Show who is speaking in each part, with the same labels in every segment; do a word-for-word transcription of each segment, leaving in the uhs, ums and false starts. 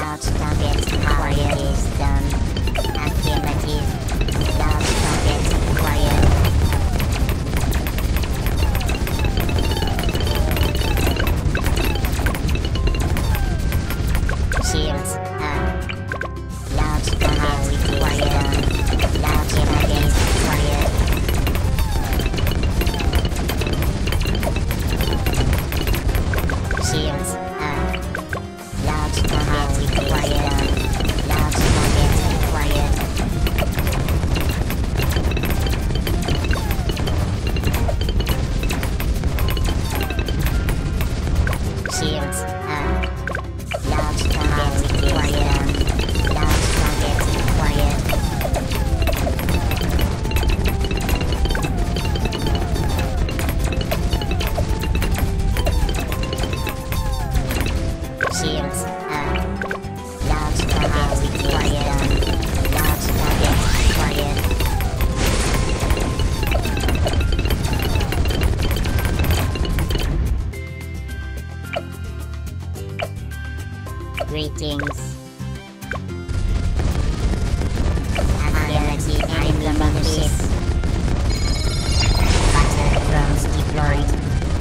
Speaker 1: Large target acquired is done. Affirmative. Large target acquired. Shields up. Large target acquired. Large target acquired. Shields up. Large target acquired. Large target acquired. Shields up. Large target acquired. Large target acquired. Shields up. Large target acquired. Large target acquired. Greetings. Ability enemy membership. Battle drones deployed.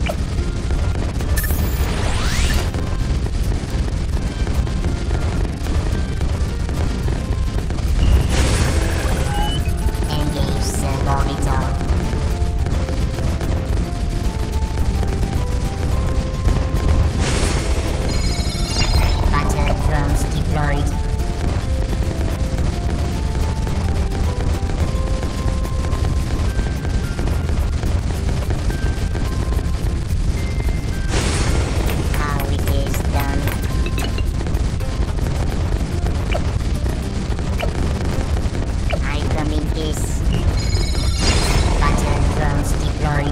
Speaker 1: Engage Servitor. Battle drones deployed. How it is done. I come in peace. Battle drones deployed.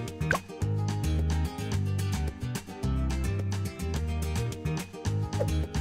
Speaker 1: You